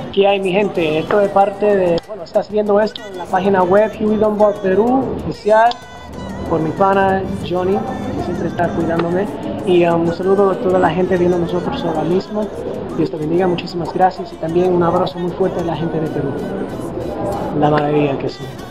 ¿Qué hay, mi gente? Esto es parte de, bueno, estás viendo esto en la página web Huey Dunbar Perú oficial por mi pana Johnny, que siempre está cuidándome. Y un saludo a toda la gente viendo nosotros ahora mismo. Dios te bendiga, muchísimas gracias. Y también un abrazo muy fuerte a la gente de Perú. La maravilla que son.